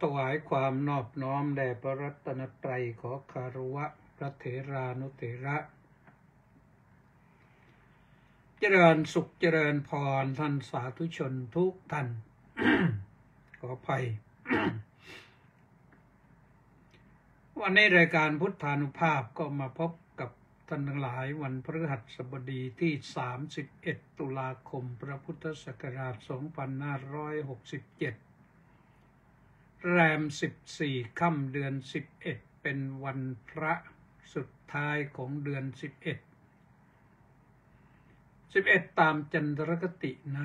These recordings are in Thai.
ถวายความนอบน้อมแด่พระรัตนตรัยขอคารวะพระเถรานุเถระเจริญสุขเจริญพรท่านสาธุชนทุกท่าน ขออภัย วันนี้รายการพุทธานุภาพก็มาพบกับท่านทั้งหลายวันพฤหัสบดีที่ 31 ตุลาคมพระพุทธศักราช 2567 แรม 14 ค่ำเดือน 11 เป็นวันพระสุดท้ายของเดือน 11 ตามจันทรคตินะ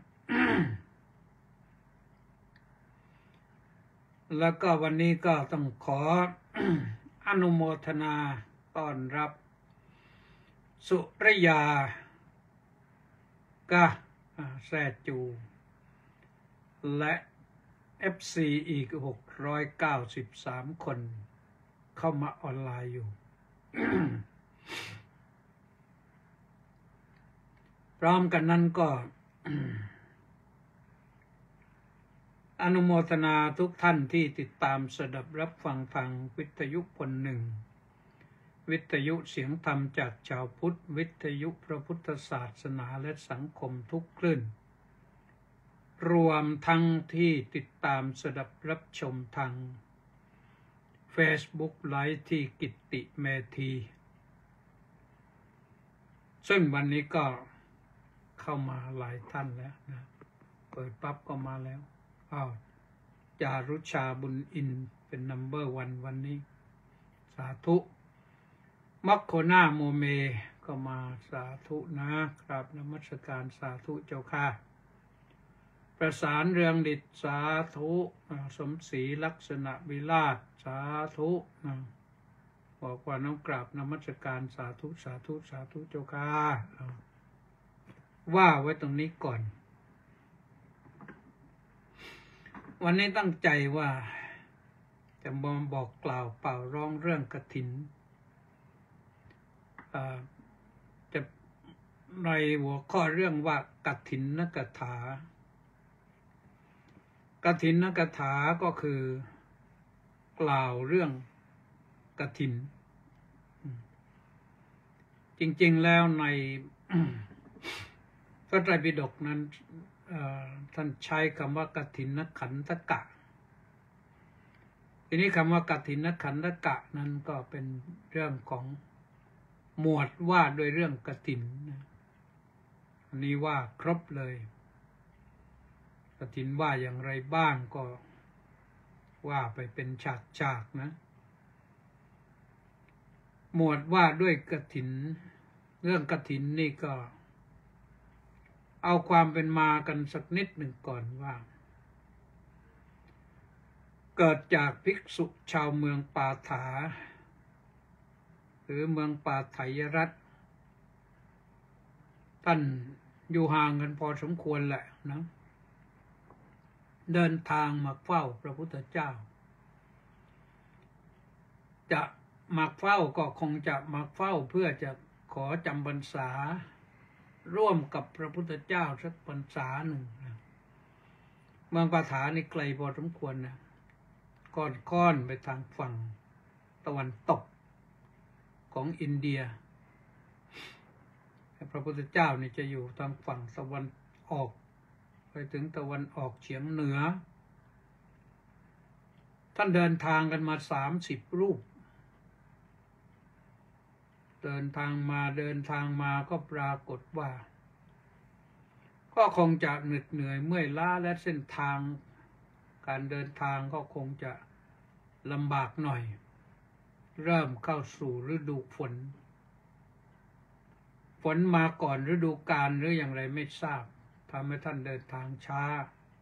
แล้วก็วันนี้ก็ต้องขอ อนุโมทนาต้อนรับสุริยากะแซ่จูและ FC อีก693 คนเข้ามาออนไลน์อยู่ พร้อมกันนั้นก็ อนุโมทนาทุกท่านที่ติดตามสดับรับฟังทางวิทยุพลหนึ่งวิทยุเสียงธรรมจากชาวพุทธวิทยุพระพุทธศาสนาและสังคมทุกคลื่นรวมทั้งที่ติดตามสดับรับชมทาง Facebook ไลฟ์ที่กิตติเมธีซึ่งวันนี้ก็เข้ามาหลายท่านแล้วนะเปิดปั๊บก็มาแล้วจารุชาบุญอินเป็นนัมเบอร์วันวันนี้สาธุมัคโคนาโมเมก็มาสาธุนะครับนมัสการสาธุเจ้าค่ะประสานเรืองดิษสาธุสมศรีลักษณะวิราชสาธุบอกว่าน้องกราบนมัสการสาธุสาธุสาธุเจ้าค่ะว่าไว้ตรงนี้ก่อนวันนี้ตั้งใจว่าจะมาบอกกล่าวเป่าร้องเรื่องกฐินจะในหัวข้อเรื่องว่ากฐินนกถากฐินนกถาก็คือกล่าวเรื่องกฐินจริงๆแล้วใน พระไตรปิฎกนั้นท่านใช้คำว่ากฐินขันธกะทีนี้คำว่ากฐินขันธกะนั้นก็เป็นเรื่องของหมวดว่าด้วยเรื่องกฐินอันนี้ว่าครบเลยกฐินว่าอย่างไรบ้างก็ว่าไปเป็นฉากๆนะหมวดว่าด้วยกฐินเรื่องกฐินนี่ก็เอาความเป็นมากันสักนิดหนึ่งก่อนว่าเกิดจากภิกษุชาวเมืองปาฐาหรือเมืองปาไถยรัฐท่านอยู่ห่างกันพอสมควรแหละนะเดินทางมาเฝ้าพระพุทธเจ้าจะมาเฝ้าก็คงจะมาเฝ้าเพื่อจะขอจำพรรษาร่วมกับพระพุทธเจ้าสักพรรษาหนึ่งนะเมืองปาฐานี่ไกลพอสมควรนะค่อนไปทางฝั่งตะวันตกของอินเดียพระพุทธเจ้านี่จะอยู่ทางฝั่งตะวันออกไปถึงตะวันออกเฉียงเหนือท่านเดินทางกันมา30 รูปเดินทางมาก็ปรากฏว่าก็คงจะเหนื่อยเมื่อยล้าและเส้นทางการเดินทางก็คงจะลำบากหน่อยเริ่มเข้าสู่ฤดูฝนมาก่อนฤดูกาลหรืออย่างไรไม่ทราบทำให้ท่านเดินทางช้า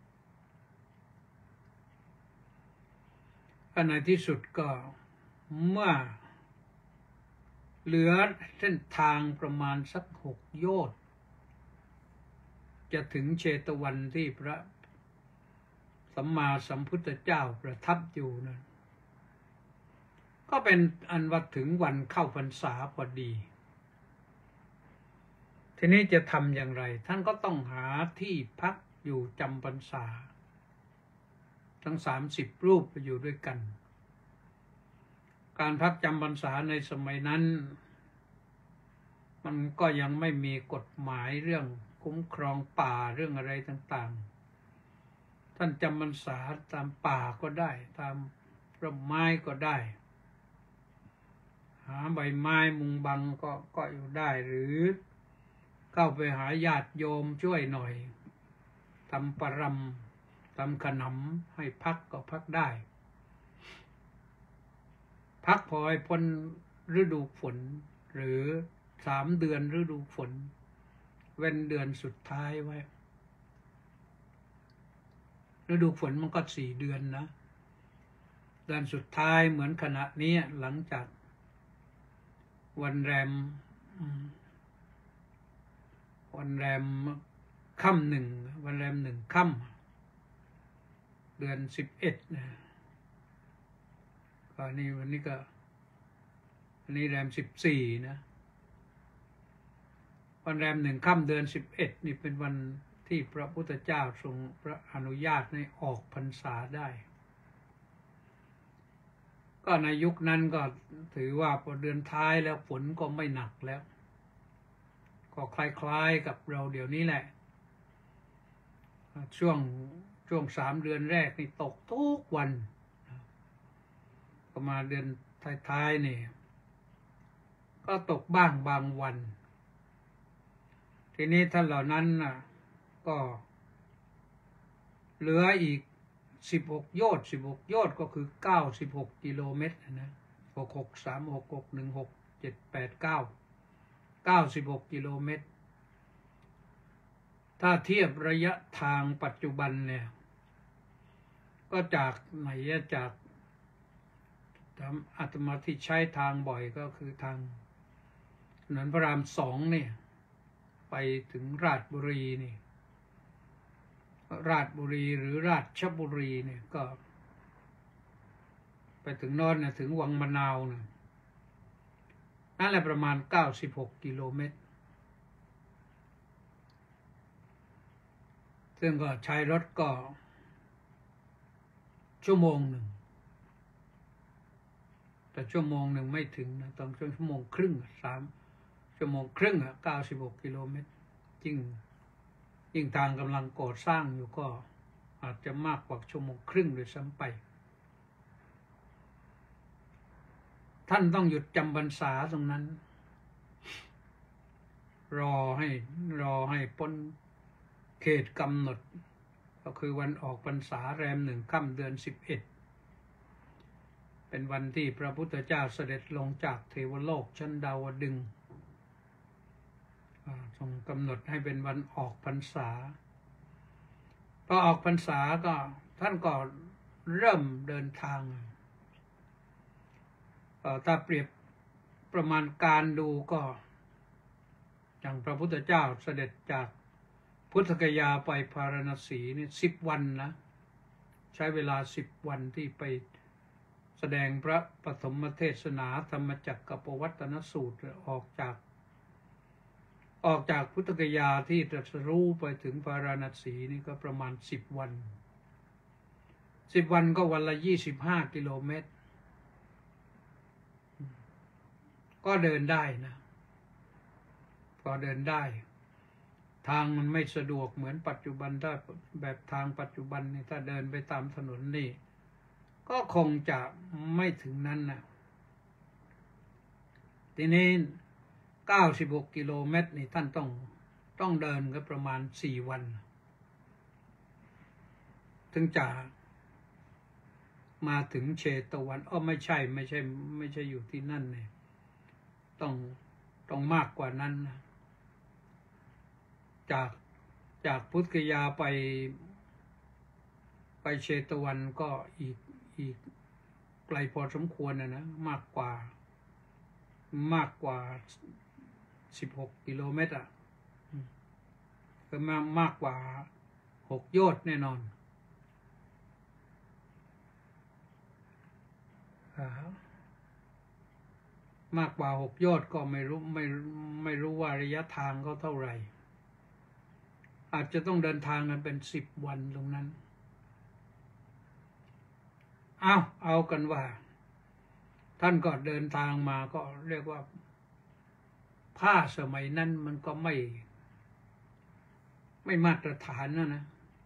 ในที่สุดก็เมื่อเหลือเส้นทางประมาณสัก6 โยชน์จะถึงเชตวันที่พระสัมมาสัมพุทธเจ้าประทับอยู่นะก็เป็นอันว่าถึงวันเข้าพรรษาพอดีทีนี้จะทำอย่างไรท่านก็ต้องหาที่พักอยู่จำพรรษาทั้ง30 รูปไปอยู่ด้วยกันการพักจำพรรษาในสมัยนั้นมันก็ยังไม่มีกฎหมายเรื่องคุ้มครองป่าเรื่องอะไรต่างๆท่านจำพรรษาตามป่าก็ได้ตามร่มไม้ก็ได้หาใบไม้มุงบังก็อยู่ได้หรือเข้าไปหาญาติโยมช่วยหน่อยทำปรำทำขนมให้พักก็พักได้พักพอให้พ้นฤดูฝนหรือ3 เดือนฤดูฝนเว้นเดือนสุดท้ายไว้ฤดูฝนมันก็4 เดือนนะเดือนสุดท้ายเหมือนขณะนี้หลังจากวันแรมค่ำ1วันแรม1ค่ำเดือน11นะก็นี่วันนี้ก็วันนี้แรม14นะวันแรม1ค่ำเดือน11นี่เป็นวันที่พระพุทธเจ้าทรงพระอนุญาตให้ออกพรรษาได้ก็ในยุคนั้นก็ถือว่าพอเดือนท้ายแล้วฝนก็ไม่หนักแล้วก็คล้ายๆกับเราเดี๋ยวนี้แหละช่วง3 เดือนแรกนี่ตกทุกวันก็มาเดือนท้ายๆนี่ก็ตกบ้างบางวันทีนี้ท่านเหล่านั้นน่ะก็เหลืออีก16 โยชน์ก็คือ96 กิโลเมตรนะ96 กิโลเมตรถ้าเทียบระยะทางปัจจุบันเนี่ยก็จากไหนจากอาตมาที่ใช้ทางบ่อยก็คือทางถนนพระราม2เนี่ยไปถึงราชบุรีนี่ราชบุรีหรือราชบุรีเนี่ยก็ไปถึงโน่นนะถึงวังมะนาวนะนั่นแหละประมาณ96 กิโลเมตรซึ่งก็ใช้รถก็1 ชั่วโมงแต่1 ชั่วโมงไม่ถึงนะต้อง1 ชั่วโมงครึ่ง3 ชั่วโมงครึ่ง96 กิโลเมตรยิ่งทางกำลังก่อสร้างอยู่ก็อาจจะมากกว่า1 ชั่วโมงครึ่งด้วยซ้ำไปท่านต้องหยุดจำพรรษาตรงนั้นรอให้พ้นเขตกำหนดก็คือวันออกพรรษาแรม1ค่ำเดือน11เป็นวันที่พระพุทธเจ้าเสด็จลงจากเทวโลกชั้นดาวดึงส์ทรงกำหนดให้เป็นวันออกพรรษาพอออกพรรษาก็ท่านก็เริ่มเดินทางถ้าเปรียบประมาณการดูก็อย่างพระพุทธเจ้าเสด็จจากพุทธกยาไปพาราณสีนี่10 วันนะใช้เวลา10 วันที่ไปแสดงพระปฐมเทศนาธรรมจักรปวัตตนสูตรออกจากพุทธกยาที่ตรัสรู้ไปถึงพาราณสีนี่ก็ประมาณ10 วัน10 วันก็วันละ25 กิโลเมตรก็เดินได้นะก็เดินได้ทางมันไม่สะดวกเหมือนปัจจุบันถ้าแบบทางปัจจุบันนี่ถ้าเดินไปตามถนนนี่ก็คงจะไม่ถึงนั้นนะทีนี้96 กิโลเมตรนี่ท่านต้องเดินก็ประมาณ4 วันถึงจะมาถึงเชตวันไม่ใช่อยู่ที่นั่นเนี่ยต้องมากกว่านั้นนะจากพุทธกยาไปเชตวันก็อีกไกลพอสมควรนะมากกว่า16 กิโลเมตรก็มากกว่า6 โยชน์แน่นอนมากกว่า6 โยชน์ก็ไม่รู้ว่าระยะทางเขาเท่าไหร่อาจจะต้องเดินทางกันเป็น10 วันตรงนั้นเอากันว่า ท่านก็เดินทางมาก็เรียกว่าผ้าสมัยนั้นมันก็ไม่มาตรฐานนะ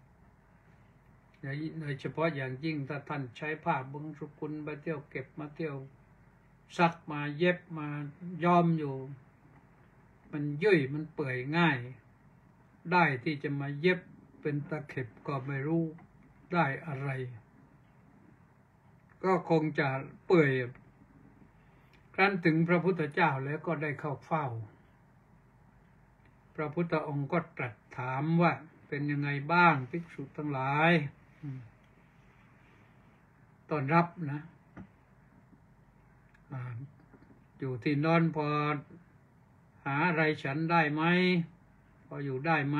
โดยเฉพาะอย่างยิ่งถ้าท่านใช้ผ้าบางสกุลไปเที่ยวเก็บมาเที่ยวซักมาเย็บมาย้อมอยู่มันยุ่ยมันเปื่อยง่ายได้ที่จะมาเย็บเป็นตะเข็บก็ไม่รู้ได้อะไรก็คงจะเปื่อยครั้นถึงพระพุทธเจ้าแล้วก็ได้เข้าเฝ้าพระพุทธองค์ก็ตรัสถามว่าเป็นยังไงบ้างภิกษุทั้งหลายต้อนรับนะอยู่ที่นอนพอหาอะไรฉันได้ไหมพออยู่ได้ไหม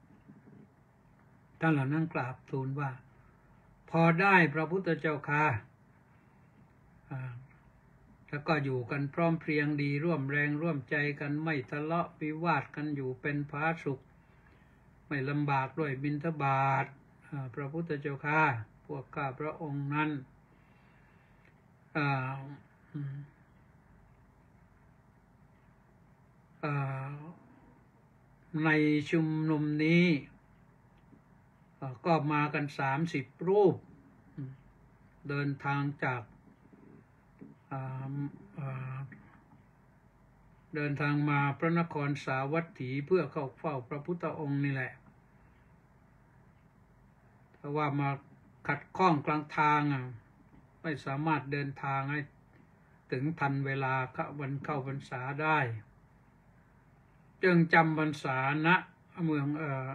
ท่านเหล่านั้นกราบทูลว่าพอได้พระพุทธเจ้าค่ะแล้วก็อยู่กันพร้อมเพรียงดีร่วมแรงร่วมใจกันไม่ทะเลาะวิวาทกันอยู่เป็นผาสุขไม่ลำบากด้วยบิณฑบาตพระพุทธเจ้าค่ะพวกข้าพระองค์นั้นในชุมนุมนี้ก็มากัน30 รูปเดินทางจากเดินทางมาพระนครสาวัตถีเพื่อเข้าเฝ้าพระพุทธองค์นี่แหละแต่ว่ามาขัดข้องกลางทางไม่สามารถเดินทางให้ถึงทันเวลาวันเข้าพรรษาได้จึงจำพรรษาณเมือง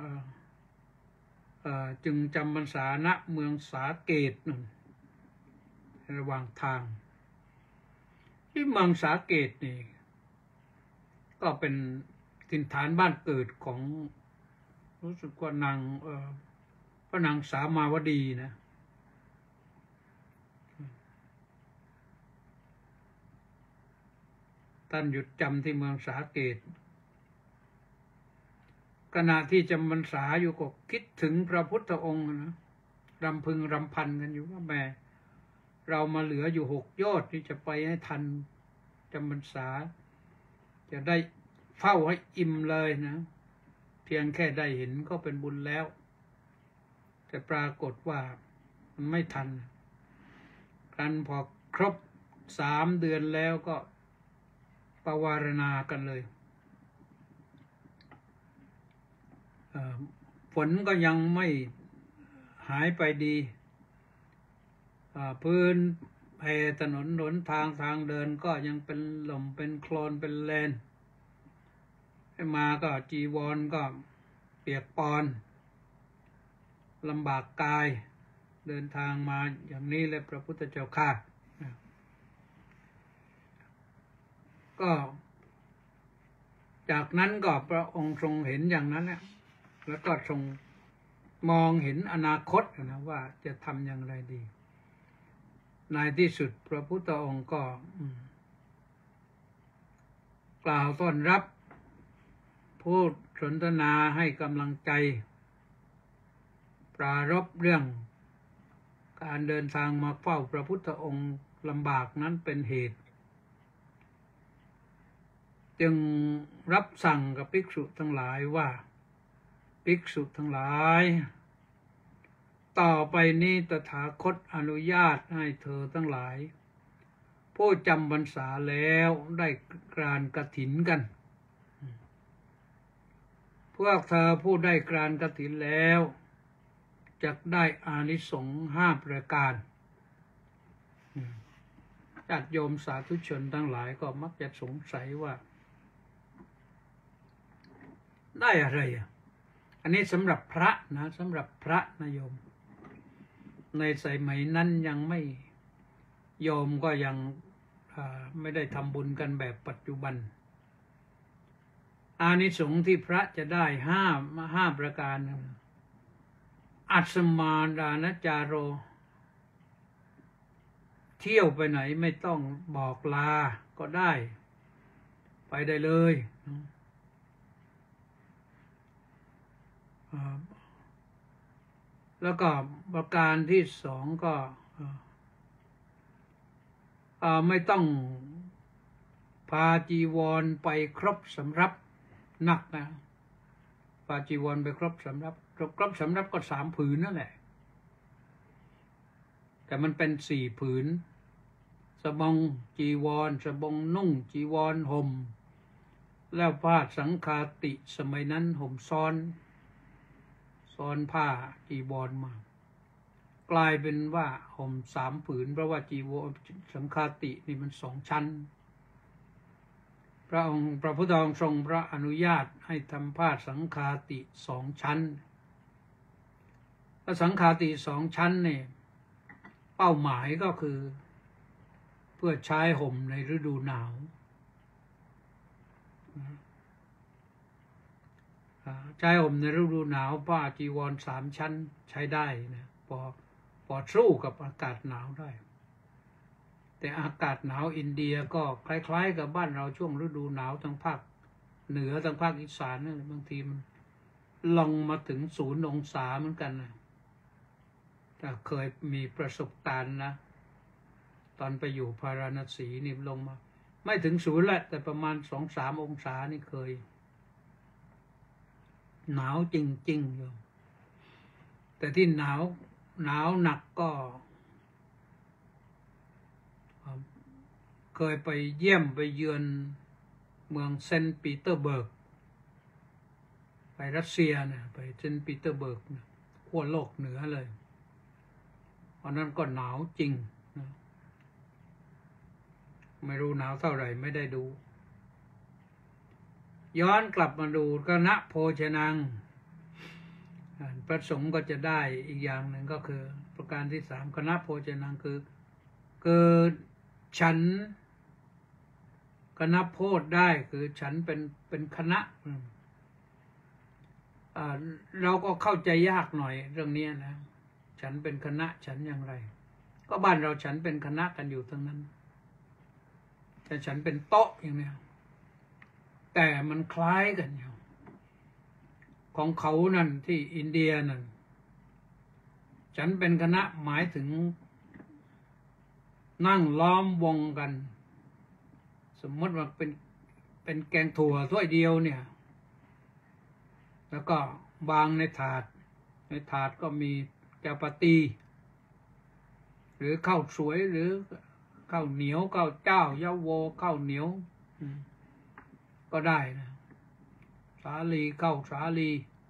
จึงจำพรรษาณเมืองสาเกตนั่นระหว่างทางที่เมืองสาเกตนี่ก็เป็นถิ่นฐานบ้านเกิดของรู้สึกว่านางพระนางสามาวดีนะท่านหยุดจำที่เมืองสาเกตขณะที่จำพรรษาอยู่ก็คิดถึงพระพุทธองค์นะรำพึงรำพันกันอยู่ว่าแม่เรามาเหลืออยู่6 ยอดที่จะไปให้ทันจำพรรษาจะได้เฝ้าให้อิ่มเลยนะเพียงแค่ได้เห็นก็เป็นบุญแล้วแต่ปรากฏว่ามันไม่ทันกันพอครบ3 เดือนแล้วก็ปวารณากันเลยฝนก็ยังไม่หายไปดีพื้นถนนหนทางเดินก็ยังเป็นหล่มเป็นโคลนเป็นเลนให้มาก็จีวรก็เปียกปอนลำบากกายเดินทางมาอย่างนี้เลยพระพุทธเจ้าค่ะก็จากนั้นก็พระองค์ทรงเห็นอย่างนั้นแล้วก็ทรงมองเห็นอนาคตนะว่าจะทำอย่างไรดีในที่สุดพระพุทธองค์ก็กล่าวต้อนรับพูดสนทนาให้กำลังใจปรารภเรื่องการเดินทางมาเฝ้าพระพุทธองค์ลำบากนั้นเป็นเหตุจึงรับสั่งกับภิกษุทั้งหลายว่าภิกษุทั้งหลายต่อไปนี้ตถาคตอนุญาตให้เธอทั้งหลายผู้จำพรรษาแล้วได้กรานกฐินกันพวกเธอผู้ได้กรานกฐินแล้วจะได้อานิสงส์5 ประการญาติโยมสาธุชนทั้งหลายก็มักจะสงสัยว่าได้อะไรอันนี้สำหรับพระนะสำหรับพระนะโยมในสมัยนั้นยังไม่โยมก็ยังไม่ได้ทำบุญกันแบบปัจจุบันอานิสงส์ที่พระจะได้5 ประการอัสมาดานจาโรเที่ยวไปไหนไม่ต้องบอกลาก็ได้ไปได้เลยแล้วก็ประการที่2ก็ไม่ต้องพาจีวรไปครบสำรับหนักนะพาจีวรไปครบสำรับครบสำรับก็3 ผืนนั่นแหละแต่มันเป็น4 ผืนสบงจีวรสบงนุ่งจีวรห่มแล้วผ้าสังฆาติสมัยนั้นห่มซ้อนผ้าจีวรมากลายเป็นว่าห่ม3 ผืนเพราะว่าจีวรสังฆาตินี่มัน2 ชั้นพระพุทธองค์ทรงพระอนุญาตให้ทำผ้าสังฆาติ2 ชั้นและสังฆาติ2 ชั้นเนี่ยเป้าหมายก็คือเพื่อใช้ห่มในฤดูหนาวใช้ห่มในฤดูหนาวผ้าจีวร3 ชั้นใช้ได้นะพอสู้กับอากาศหนาวได้แต่อากาศหนาวอินเดียก็คล้ายๆกับบ้านเราช่วงฤดูหนาวทางภาคเหนือทางภาคอีสานเนี่ยบางทีมันลงมาถึง0 องศาเหมือนกันนะถ้าเคยมีประสบการณ์นะตอนไปอยู่พาราณสีนี่ลงมาไม่ถึง0แหละแต่ประมาณ2-3 องศานี่เคยหนาวจริงๆอยู่แต่ที่หนาวหนักก็เคยไปเยี่ยมไปเยือนเมืองเซนต์ปีเตอร์เบิร์กไปรัสเซียนะไปเซนต์ปีเตอร์เบิร์กนะขั้วโลกเหนือเลยตอนนั้นก็หนาวจริงนะไม่รู้หนาวเท่าไหร่ไม่ได้ดูย้อนกลับมาดูคณะโภชนังพระสงฆ์ก็จะได้อีกอย่างหนึ่งก็คือประการที่3คณะโภชนังคือฉันคณะโพธิได้คือฉันเป็นคณะเราก็เข้าใจยากหน่อยเรื่องนี้นะฉันเป็นคณะฉันอย่างไรก็บ้านเราฉันเป็นคณะกันอยู่ทั้งนั้นแต่ฉันเป็นโต๊ะอย่างนี้แต่มันคล้ายกันอยู่ของเขานั่นที่อินเดียนั่นฉันเป็นคณะหมายถึงนั่งล้อมวงกันสมมติว่าเป็นแกงถั่วถ้วยเดียวเนี่ยแล้วก็วางในถาดก็มีแกงปาตีหรือข้าวสวยหรือข้าวเหนียวข้าวเจ้ายะโวข้าวเหนียวก็ได้นะสาลีข้าวสาลี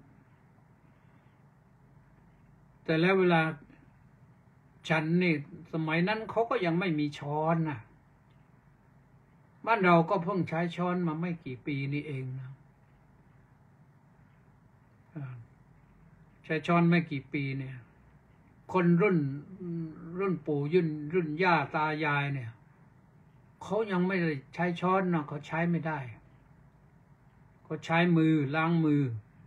แต่แล้วเวลาฉันนี่สมัยนั้นเขาก็ยังไม่มีช้อนนะบ้านเราก็เพิ่งใช้ช้อนมาไม่กี่ปีนี่เองนะใช้ช้อนไม่กี่ปีเนี่ยคนรุ่นปู่รุ่นย่าตายายเนี่ยเขายังไม่ได้ใช้ช้อนนะเขาใช้ไม่ได้เขาใช้มือล้างมือ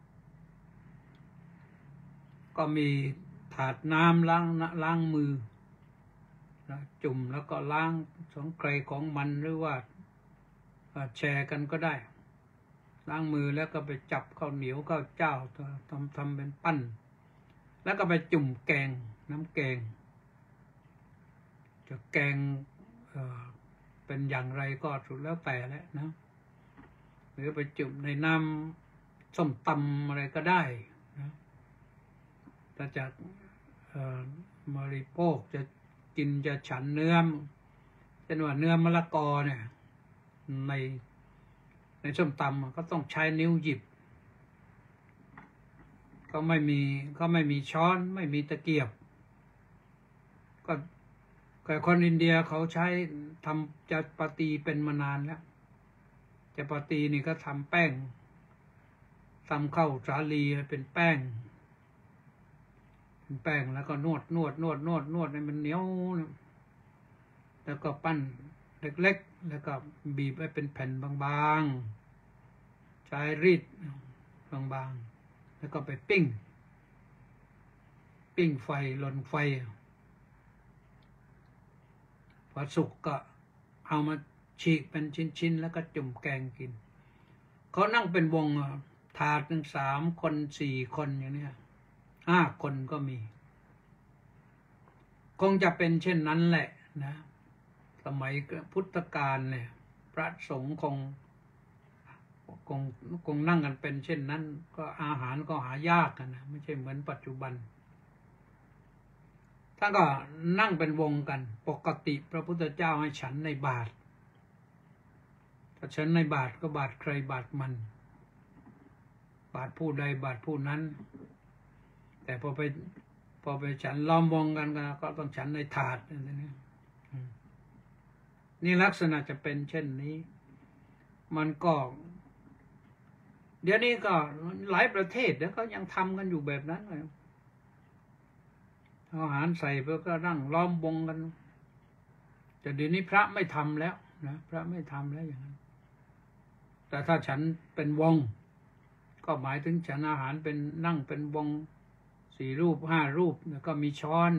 ก็มีถาดน้ำล้างมือจุ่มแล้วก็ล้างของใครของมันหรือว่าแชร์กันก็ได้ล้างมือแล้วก็ไปจับข้าวเหนียวข้าวเจ้าทำเป็นปั้นแล้วก็ไปจุ่มแกงน้ำแกงจะแกงเป็นอย่างไรก็สุดแล้วแต่แหละนะหรือไปจุ่มในน้ำส้มตำอะไรก็ได้นะถ้าจะบริโภคจะกินจะฉันเนื้อเช่นว่าเนื้อมะละกอเนี่ยในส้มตำก็ต้องใช้นิ้วหยิบก็ไม่มีช้อนไม่มีตะเกียบก็คนอินเดียเขาใช้ทำจัปาตีเป็นมานานแล้วจัปาตีนี่ก็ทำแป้งทำข้าวสาลีเป็นแป้งแล้วก็นวดให้มันเหนียวแล้วก็ปั้นเล็กๆแล้วก็บีบให้เป็นแผ่นบางๆใช้รีดบางๆแล้วก็ไปปิ้งไฟลนไฟพอสุกก็เอามาฉีกเป็นชิ้นๆแล้วก็จุ่มแกงกินเขานั่งเป็นวงถาดหนึ่ง3 คน4 คนอย่างนี้5 คนก็มีคงจะเป็นเช่นนั้นแหละนะสมัยพุทธกาลเนี่ยพระสงฆ์คงนั่งกันเป็นเช่นนั้นก็อาหารก็หายากกันนะไม่ใช่เหมือนปัจจุบันท่านก็นั่งเป็นวงกันปกติพระพุทธเจ้าให้ฉันในบาตรถ้าฉันในบาตรก็บาตรใครบาตรมันบาตรผู้ใดบาตรผู้นั้นแต่พอไปฉันล้อมวงกันก็ต้องฉันในถาดนี่ลักษณะจะเป็นเช่นนี้มันก็เดี๋ยวนี้ก็หลายประเทศแล้วก็ยังทำกันอยู่แบบนั้นเลยอาหารใส่เพื่อก็นั่งล้อมวงกันแต่เดี๋ยวนี้พระไม่ทำแล้วนะพระไม่ทำแล้วอย่างนั้นแต่ถ้าฉันเป็นวงก็หมายถึงฉันอาหารเป็นนั่งเป็นวง4 รูป 5 รูปแล้วก็มีช้อน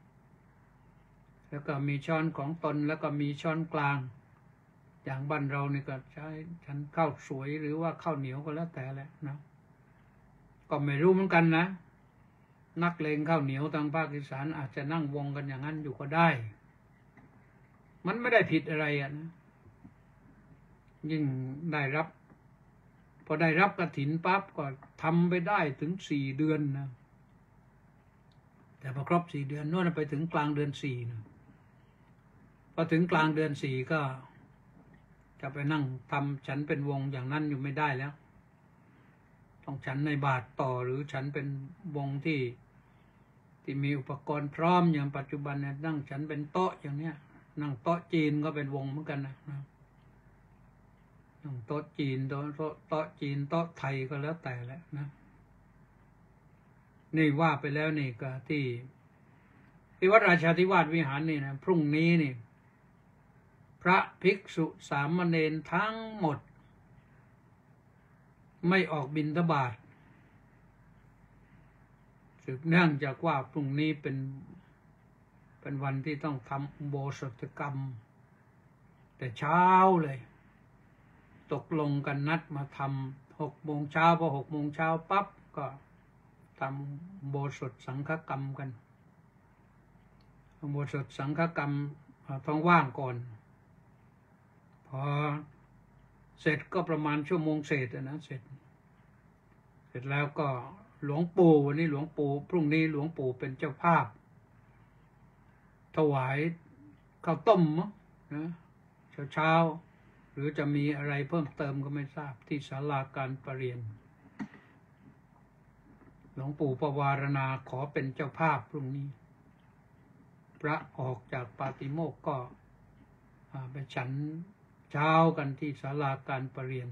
แล้วก็มีช้อนของตนแล้วก็มีช้อนกลางอย่างบ้านเรานี่ก็ใช้ฉันข้าวสวยหรือว่าข้าวเหนียวก็แล้วแต่แหละนะก็ไม่รู้เหมือนกันนะนักเลงข้าวเหนียวทางภาคอีสานอาจจะนั่งวงกันอย่างนั้นอยู่ก็ได้มันไม่ได้ผิดอะไรอ่ะนะยิ่งได้รับพอได้รับกฐินปั๊บก็ทำไปได้ถึง4 เดือนนะแต่พอครบ4 เดือนโน่นไปถึงกลางเดือน4นะพอถึงกลางเดือน4ก็จะไปนั่งทำฉันเป็นวงอย่างนั้นอยู่ไม่ได้แล้วต้องฉันในบาตรต่อหรือฉันเป็นวงที่มีอุปกรณ์พร้อมอย่างปัจจุบันเนี่ยนั่งฉันเป็นโต๊ะอย่างเนี้ยนั่งโต๊ะจีนก็เป็นวงเหมือนกันนะนั่งโต๊ะจีนโต๊ะจีนโต๊ะไทยก็แล้วแต่แหละนะนี่ว่าไปแล้วนี่ก็ที่วัดราชาธิวาสวิหารนี่นะพรุ่งนี้นี่พระภิกษุสามเณรทั้งหมดไม่ออกบิณฑบาตสืบเนื่องจากว่าพรุ่งนี้เป็นวันที่ต้องทำอุโบสถกรรมแต่เช้าเลยตกลงกันนัดมาทำ6 โมงเช้าพอ6 โมงเช้าปั๊บก็ทำอุโบสถสังฆกรรมกันอุโบสถสังฆกรรมท้องว่างก่อนพอเสร็จก็ประมาณ1 ชั่วโมงเศษนะเสร็จแล้วก็หลวงปู่วันนี้หลวงปู่พรุ่งนี้หลวงปู่เป็นเจ้าภาพถวายข้าวต้มนะเช้าหรือจะมีอะไรเพิ่มเติมก็ไม่ทราบที่ศาลาการประเรียนหลวงปู่ประวารณาขอเป็นเจ้าภาพพรุ่งนี้พระออกจากปาติโมกข์ก็ไปฉันเช้ากันที่ศาลาการประเรียน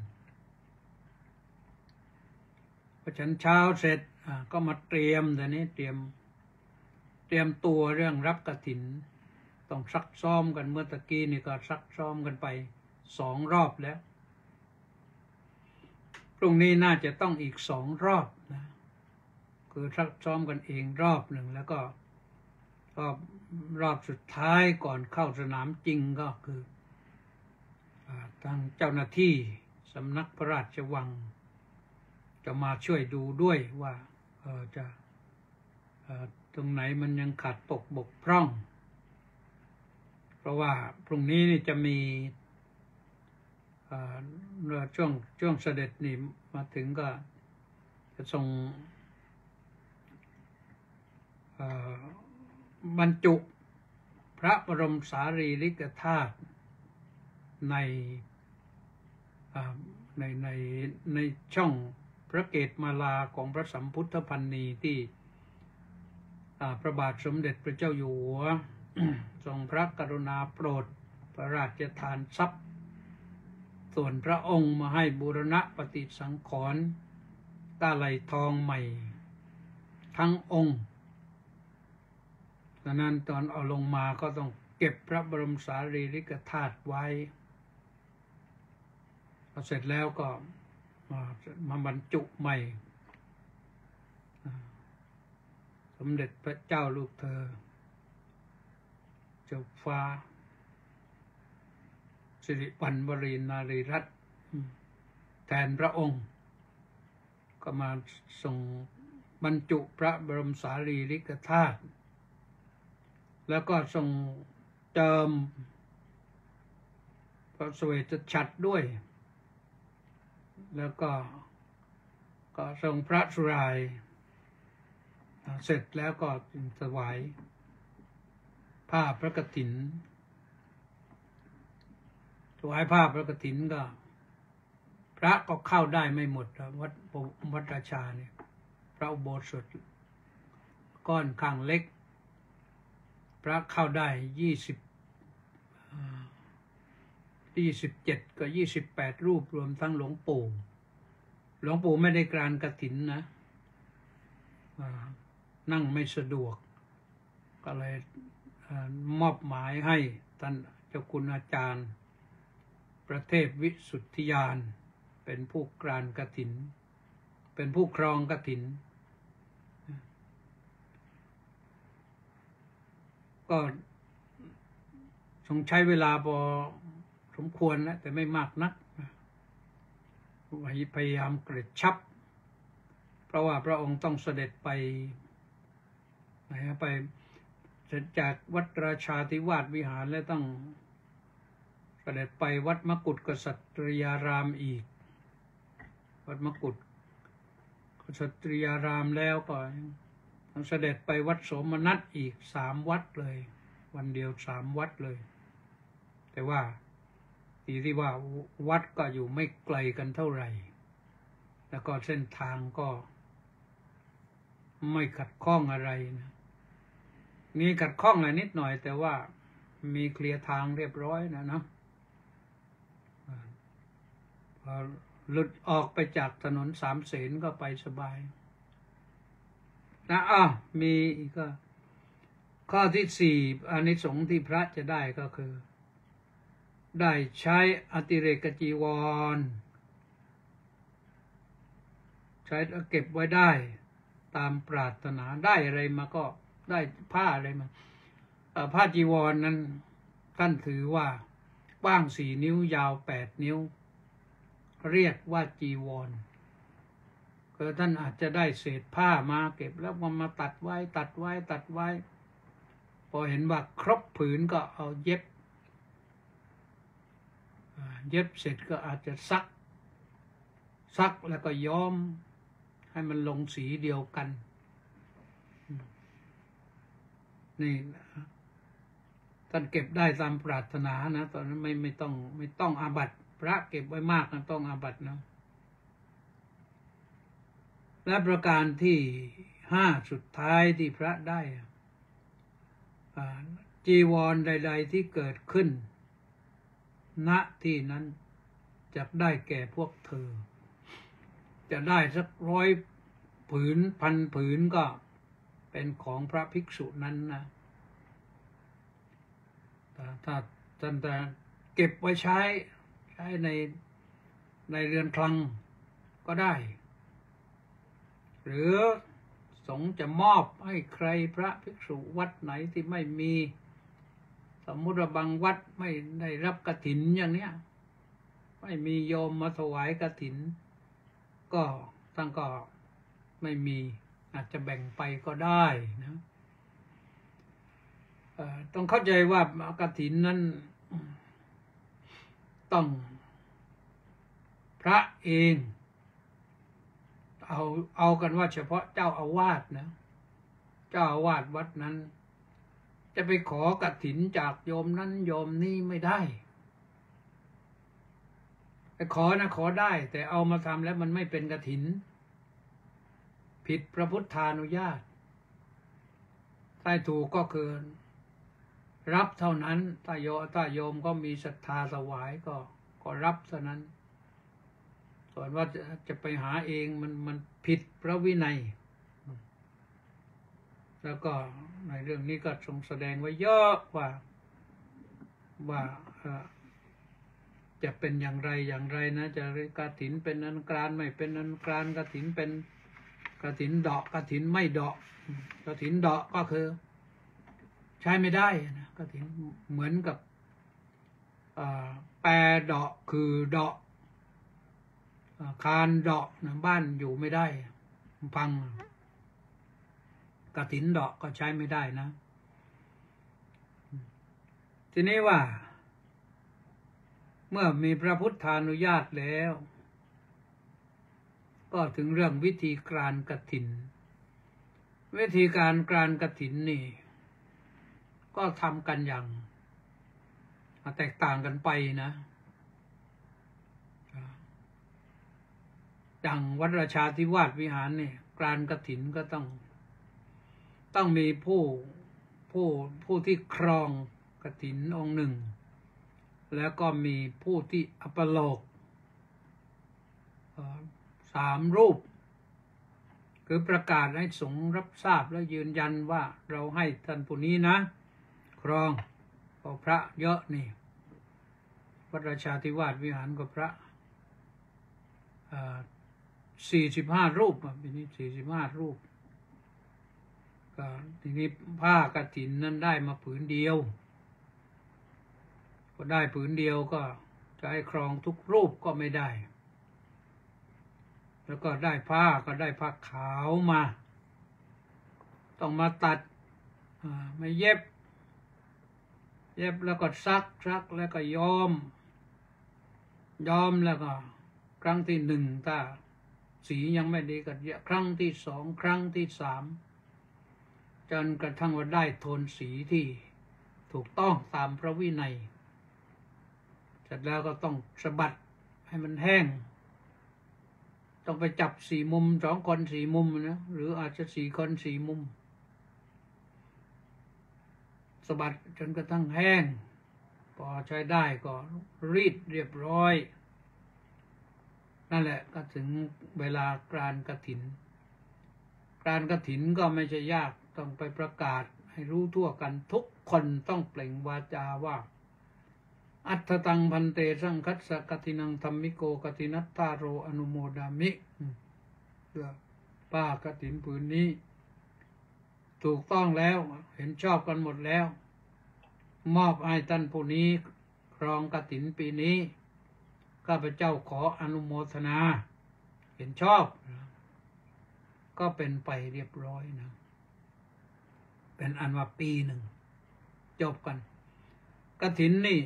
พอฉันเช้าเสร็จก็มาเตรียมแต่นี้เตรียมตัวเรื่องรับกฐินต้องซักซ้อมกันเมื่อตะกี้นี่ก็ซักซ้อมกันไป2 รอบแล้วพรุ่งนี้น่าจะต้องอีก2 รอบนะคือซักซ้อมกันเองรอบหนึ่งแล้วก็รอบสุดท้ายก่อนเข้าสนามจริงก็คือทางเจ้าหน้าที่สำนักพระราชวังจะมาช่วยดูด้วยว่าจะตรงไหนมันยังขาดตกบกพร่องเพราะว่าพรุ่งนี้นี่จะมีช่วงเสด็จนี่มาถึงก็จะส่งบรรจุพระบรมสารีริกธาตุในช่องพระเกศมาลาของพระสัมพุทธพันนีที่พระบาทสมเด็จพระเจ้าอยู่หัว ทรงพระกรุณาโปรดพระราชทานทรัพย์ส่วนพระองค์มาให้บูรณะปฏิสังขรณ์ตาไหลทองใหม่ทั้งองค์ดังนั้นตอนเอาลงมาก็ต้องเก็บพระบรมสารีริกธาตุไว้พอเสร็จแล้วก็มาบรรจุใหม่สมเด็จพระเจ้าลูกเธอเจ้าฟ้าสิริวัณวรีนารีรัตน์แทนพระองค์ก็มาส่งบรรจุพระบรมสารีริกธาตุแล้วก็ส่งเจิมพระเสวตฉัตรด้วยแล้วก็ทรงพระสุรายเสร็จแล้วก็ถวายผ้าพระกฐินถวายผ้าพระกฐินก็พระก็เข้าได้ไม่หมดวัดราชาเนี่ยพระอุโบสถก้อนข้างเล็กพระเข้าได้27กับ28รูปรวมทั้งหลวงปู่ไม่ได้กรานกฐินนะนั่งไม่สะดวกก็เลยมอบหมายให้ท่านเจ้าคุณอาจารย์ประเทศวิสุทธิยานเป็นผู้กรานกฐินเป็นผู้ครองกฐินก็ทรงใช้เวลาพอสมควรนะแต่ไม่มากนักพยายามกระชับเพราะว่าพระองค์ต้องเสด็จไปไปเสร็จจากวัดราชาธิวาสวิหารแล้วต้องเสด็จไปวัดมกุฏกษัตริยารามอีกวัดมกุฏกษัตริยารามแล้วก็ต้องเสด็จไปวัดโสมนัสอีก3 วัดเลยวันเดียว3 วัดเลยแต่ว่าที่ว่าวัดก็อยู่ไม่ไกลกันเท่าไหร่แล้วก็เส้นทางก็ไม่ขัดข้องอะไรนะมีขัดข้องอะไรนิดหน่อยแต่ว่ามีเคลียร์ทางเรียบร้อยนะพอหลุดออกไปจากถนนสามเสนก็ไปสบายนะมีอีกข้อที่4อานิสงส์ที่พระจะได้ก็คือได้ใช้อติเรกจีวรใช้เก็บไว้ได้ตามปรารถนาได้อะไรมาก็ได้ผ้าอะไรมาผ้าจีวรนั้นท่านถือว่ากว้าง4 นิ้วยาว8 นิ้วเรียกว่าจีวรคือท่านอาจจะได้เศษผ้ามาเก็บแล้วมาตัดไว้พอเห็นว่าครบผืนก็เอาเย็บเสร็จก็อาจจะซักแล้วก็ย้อมให้มันลงสีเดียวกันนี่ท่านเก็บได้ตามปรารถนานะตอนนั้นไม่ต้องอาบัติพระเก็บไว้มากนะต้องอาบัตินะและประการที่5สุดท้ายที่พระได้จีวรใดๆที่เกิดขึ้นณที่นั้นจะได้แก่พวกเธอจะได้สัก100 ผืน1,000 ผืนก็เป็นของพระภิกษุนั้นนะถ้าท่านจะเก็บไว้ใช้ในเรือนคลังก็ได้หรือสงฆ์จะมอบให้ใครพระภิกษุวัดไหนที่ไม่มีสมมุติว่าบางวัดไม่ได้รับกฐินอย่างเนี้ยไม่มีโยมมาถวายกฐินก็ท่านก็ไม่มีอาจจะแบ่งไปก็ได้นะต้องเข้าใจว่ากฐินนั้นต้องพระเองเอากันว่าเฉพาะเจ้าอาวาสนะเจ้าอาวาสวัดนั้นจะไปขอกฐินจากโยมนั้นโยมนี้ไม่ได้ไปขอได้แต่เอามาทำแล้วมันไม่เป็นกฐินผิดพระพุทธานุญาตใต้ถูกก็คือรับเท่านั้นถ้าโยมก็มีศรัทธาถวายก็รับเท่านั้นส่วนว่าจะไปหาเองมันผิดพระวินัยแล้วก็ในเรื่องนี้ก็ทรงแสดงไว้เยอะว่าจะเป็นอย่างไรนะจะกฐินเป็นอันกรานไม่เป็นอันกรานกฐินเป็นกฐินดอกกฐินไม่ดอกกฐินดอกก็คือใช้ไม่ได้นะกฐินเหมือนกับแปรดอกคือดอกคานดอกนะบ้านอยู่ไม่ได้พังกฐินดอกก็ใช้ไม่ได้นะทีนี้ว่าเมื่อมีพระพุทธานุญาตแล้วก็ถึงเรื่องวิธีการกฐินวิธีการกฐินนี่ก็ทำกันอย่างแตกต่างกันไปนะอย่างวัดราชาธิวาสวิหารเนี่ยการกฐินก็ต้องมีผู้ที่ครองกฐินองค์หนึ่งแล้วก็มีผู้ที่อัปโลก3 รูปคือประกาศให้สงฆ์รับทราบและยืนยันว่าเราให้ท่านผู้นี้นะครองเพราะพระเยอะนี่วัดราชาธิวาสวิหารก็พระ45 รูปปีนี้45 รูปก็ทีนี้ผ้ากฐินนั้นได้มาผืนเดียวก็ได้ผืนเดียวก็จะให้ครองทุกรูปก็ไม่ได้แล้วก็ได้ผ้าก็ได้ผ้าขาวมาต้องมาตัดไม่เย็บแล้วก็ซักแล้วก็ย้อมแล้วก็ครั้งที่ 1ถ้าสียังไม่ดีก็ครั้งที่ 2ครั้งที่ 3จนกระทั่งว่าได้โทนสีที่ถูกต้องตามพระวินัยเสร็จแล้วก็ต้องสะบัดให้มันแห้งต้องไปจับ4 มุม2 คน 4 มุมนะหรืออาจจะ4 คน 4 มุมสะบัดจนกระทั่งแห้งพอใช้ได้ก็รีดเรียบร้อยนั่นแหละก็ถึงเวลาการกฐินก็ไม่ใช่ยากต้องไปประกาศให้รู้ทั่วกันทุกคนต้องเปล่งวาจาว่าอัตถตังพันเตสังคัสสะกฐินังธัมมิโกกฐินัตตาโรอนุโมดามิเพื่อป้ากฐินผืนนี้ถูกต้องแล้วเห็นชอบกันหมดแล้วมอบให้ท่านผู้นี้ครองกฐินปีนี้ข้าพเจ้าขออนุโมทนาเห็นชอบก็เป็นไปเรียบร้อยนะเป็นอันว่าปี 1จบกันกฐินนี่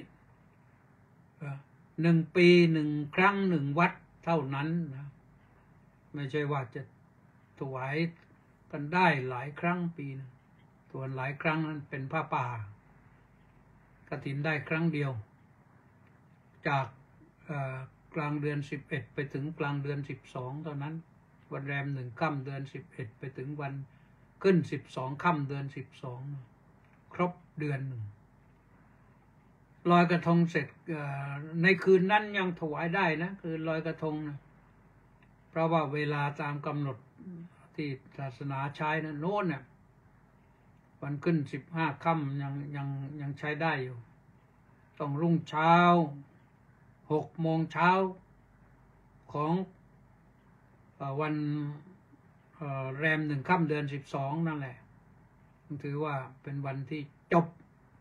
1 ปี 1 ครั้ง 1 วัดเท่านั้นนะไม่ใช่ว่าจะถวายกันได้หลายครั้งปีนึงส่วนหลายครั้งนั้นเป็นผ้าป่ากฐินได้ครั้งเดียวจากกลางเดือน11ไปถึงกลางเดือน12เท่านั้นวันแรม1 ค่ำเดือน11ไปถึงวันขึ้น12 ค่ำเดือน12ครบเดือน 1ลอยกระทงเสร็จในคืนนั้นยังถวายได้นะคือลอยกระทงนะเพราะว่าเวลาตามกำหนดที่ศาสนาใช้นะโน้นเนี่ยวันขึ้น15 ค่ำยังใช้ได้อยู่ต้องรุ่งเช้า6 โมงเช้าของวันแรม1 ค่ำเดือน12นั่นแหละถือว่าเป็นวันที่จบ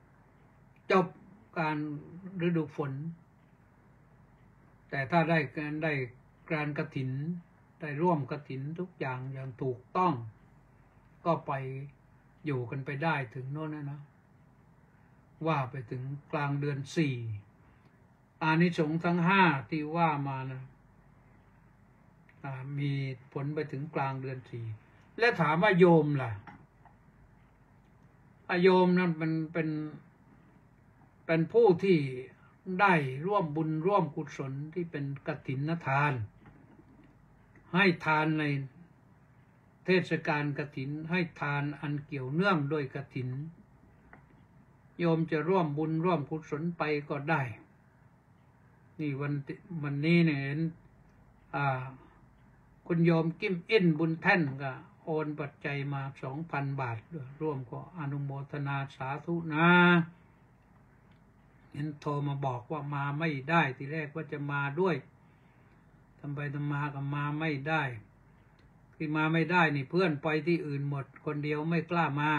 การฤดูฝนแต่ถ้าได้การกฐินได้ร่วมกฐินทุกอย่างถูกต้องก็ไปอยู่กันไปได้ถึงโน่นนะว่าไปถึงกลางเดือน4อานิสงส์ทั้ง5ที่ว่ามานะมีผลไปถึงกลางเดือน4และถามว่าโยมล่ะโยมนั้นเป็นผู้ที่ได้ร่วมบุญร่วมกุศลที่เป็นกฐินทานให้ทานในเทศกาลกฐินให้ทานอันเกี่ยวเนื่องด้วยกฐินโยมจะร่วมบุญร่วมกุศลไปก็ได้นี่วันนี้เนี่ยเห็นคุณโยมกิ้มอินบุญแท่นก็โอนปัจจัยมา 2,000 บาทร่วมก็อนุโมทนาสาธุนะเห็นโทรมาบอกว่ามาไม่ได้ทีแรกว่าจะมาด้วยทำไปทำมาก็มาไม่ได้ที่มาไม่ได้นี่เพื่อนไปที่อื่นหมดคนเดียวไม่กล้ามา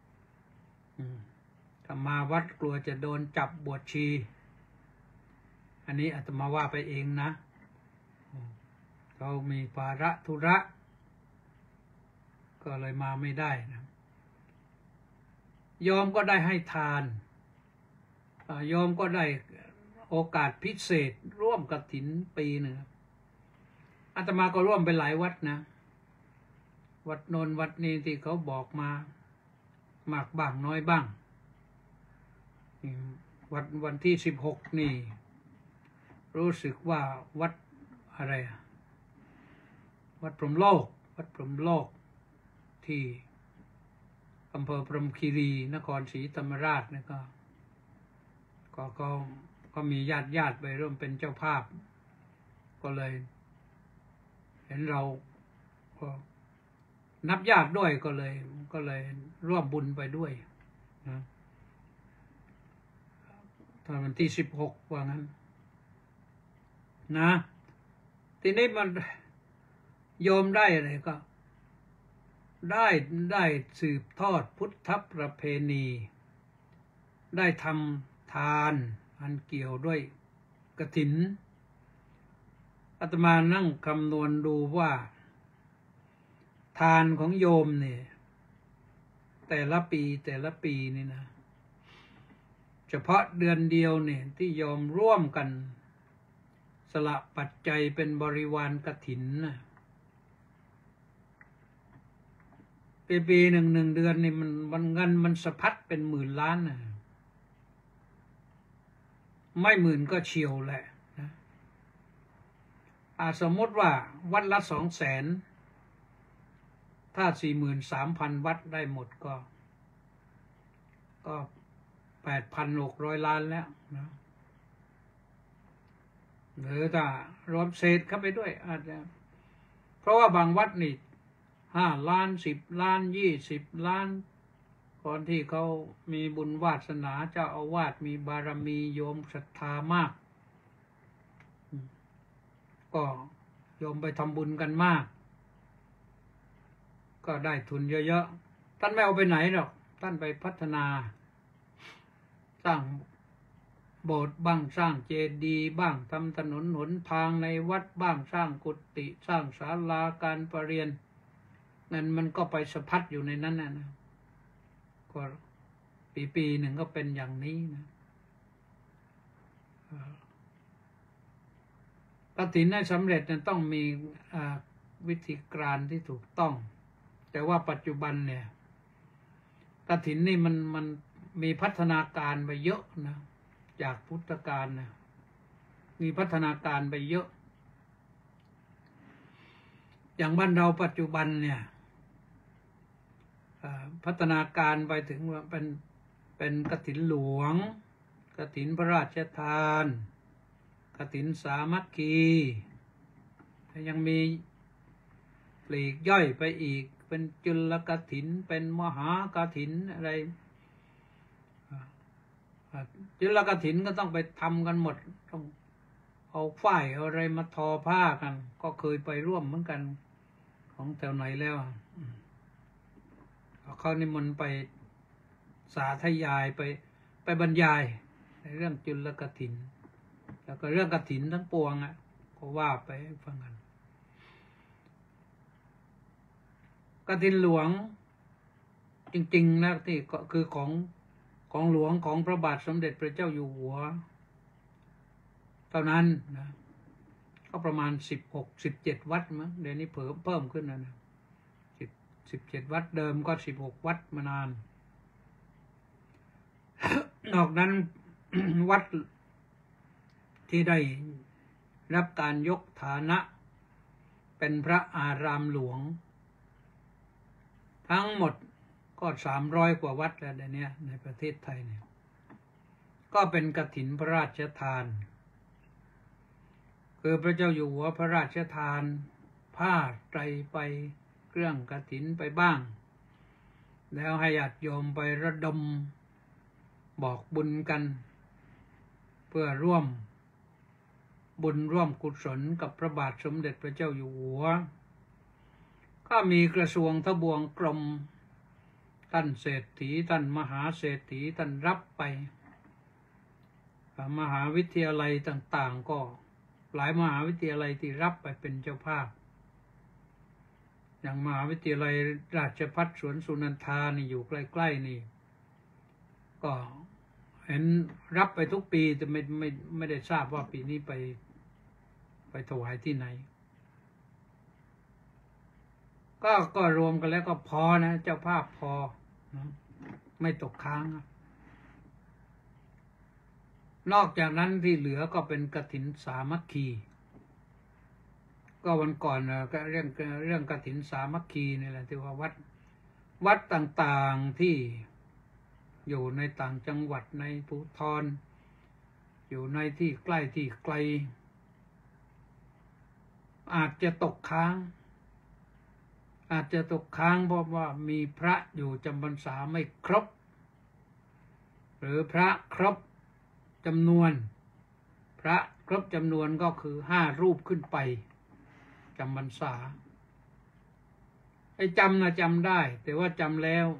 ถ้ามาวัดกลัวจะโดนจับบวชชีอันนี้อาตมาว่าไปเองนะเขามีภาระธุระก็เลยมาไม่ได้นะโยมก็ได้ให้ทานโยมก็ได้โอกาสพิเศษร่วมกฐินปีหนึ่งอาตมาก็ร่วมไปหลายวัดนะวัดโนนวัดนี้ที่เขาบอกมามากบ้างน้อยบ้างวันที่16นี่รู้สึกว่าวัดอะไรวัดพรหมโลกวัดพรหมโลกที่อำเภอพรหมคีรีนครศรีธรรมราชเนี่ยก็มีญาติไปร่วมเป็นเจ้าภาพก็เลยเห็นเราก็นับญาติด้วยก็เลยร่วมบุญไปด้วยนะตอนวันที่16ว่างั้นนะทีนี้มันโยมได้อะไรก็ได้สืบทอดพุทธประเพณีได้ทำทานอันเกี่ยวด้วยกฐินอาตมานั่งคำนวณดูว่าทานของโยมเนี่ยแต่ละปีนี่นะเฉพาะเดือนเดียวเนี่ยที่โยมร่วมกันสละปัจจัยเป็นบริวารกฐินนะปีหนึ่งเดือนนี่มันเงินมันสะพัดเป็นหมื่นล้านนะไม่หมื่นก็เฉียวแหละนะสมมติว่าวัดละ200,000ถ้า43,000 วัดได้หมดก็8,600 ล้านแล้วนะหรือถ้ารวมเศษเข้าไปด้วยอาจจะเพราะว่าบางวัดนี่5 ล้าน10 ล้าน20 ล้านคนที่เขามีบุญวาสนาเจ้าอาวาสมีบารมีโยมศรัทธามากก็โยมไปทำบุญกันมากก็ได้ทุนเยอะๆท่านไม่เอาไปไหนหรอกท่านไปพัฒนาสร้างโบสถ์บ้างสร้างเจดีย์บ้างทำถนนหนทางในวัดบ้างสร้างกุฏิสร้างศาลาการประเรียนเงินมันก็ไปสะพัดอยู่ในนั้นนะก็ปีหนึ่งก็เป็นอย่างนี้นะกฐินให้สำเร็จนั้นต้องมีวิธีการที่ถูกต้องแต่ว่าปัจจุบันเนี่ยกฐินนี่มันมีพัฒนาการไปเยอะนะจากพุทธกาลนะมีพัฒนาการไปเยอะอย่างบ้านเราปัจจุบันเนี่ยพัฒนาการไปถึงว่าเป็นกฐินหลวงกฐินพระราชทานกฐินสามัคคียังมีปลีกย่อยไปอีกเป็นจุลกฐินเป็นมหากฐินอะไรจุลกฐินก็ต้องไปทำกันหมดต้องเอาฝ้ายเอาอะไรมาทอผ้ากันก็เคยไปร่วมเหมือนกันของแถวไหนแล้วเขานิมนต์ไปสาธยายไปบรรยายในเรื่องจุลกฐินแล้วก็เรื่องกฐินทั้งปวงก็ว่าไปฟังกันกฐินหลวงจริงๆนะที่ก็คือของหลวงของพระบาทสมเด็จพระเจ้าอยู่หัวเท่านั้นนะก็ประมาณ16-17 วัดมั้งเดี๋ยวนี้เพิ่มขึ้นนะ17 วัดเดิมก็16 วัดมานาน นอกนั้น วัดที่ได้รับการยกฐานะเป็นพระอารามหลวงทั้งหมดก็300 กว่าวัดแล้วเนี่ยในประเทศไทยเนี่ยก็เป็นกฐินพระราชทานคือพระเจ้าอยู่หัวพระราชทานผ้าไตรไปเครื่องกฐินไปบ้างแล้วให้ญาติโยมไประดมบอกบุญกันเพื่อร่วมบุญร่วมกุศลกับพระบาทสมเด็จพระเจ้าอยู่หัวก็มีกระทรวงทบวงกรมท่านเศรษฐีท่านมหาเศรษฐีท่านรับไปมหาวิทยาลัยต่างๆก็หลายมหาวิทยาลัยที่รับไปเป็นเจ้าภาพอย่างมหาวิทยาลัยราชภัฏสวนสุนันทานี่อยู่ใกล้ๆนี่ก็เห็นรับไปทุกปีแต่ไม่ได้ทราบว่าปีนี้ไปถวายที่ไหนก็รวมกันแล้วก็พอนะเจ้าภาพพอนะไม่ตกค้างนอกจากนั้นที่เหลือก็เป็นกฐินสามัคคีก็วันก่อนก็เรื่องกฐินสามัคคีนี่แหละที่ว่าวัดต่างๆที่อยู่ในต่างจังหวัดในภูธรอยู่ในที่ใกล้ที่ไกลอาจจะตกค้างเพราะว่ามีพระอยู่จำพรรษาไม่ครบหรือพระครบจำนวนพระครบจำนวนก็คือ5 รูปขึ้นไปจำพรรษาไอ้จำนะจำได้แต่ว่าจำแล้ว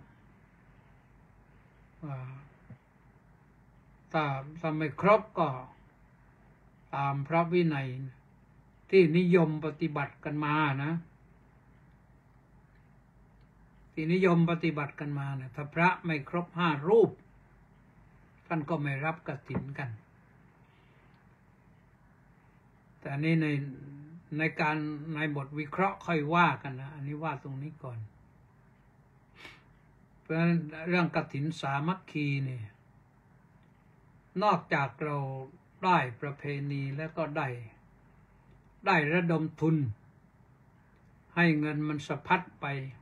ถ้าไม่ครบก็ตามพระวินัยที่นิยมปฏิบัติกันมานะที่นิยมปฏิบัติกันมาเนี่ยถ้าพระไม่ครบ5 รูปท่านก็ไม่รับกฐินกันแต่นี่ในบทวิเคราะห์ค่อยว่ากันนะอันนี้ว่าตรงนี้ก่อนเพราะฉะนั้นเรื่องกฐินสามัคคีนี่นอกจากเราได้ประเพณีแล้วก็ได้ระดมทุนให้เงินมันสะพัดไป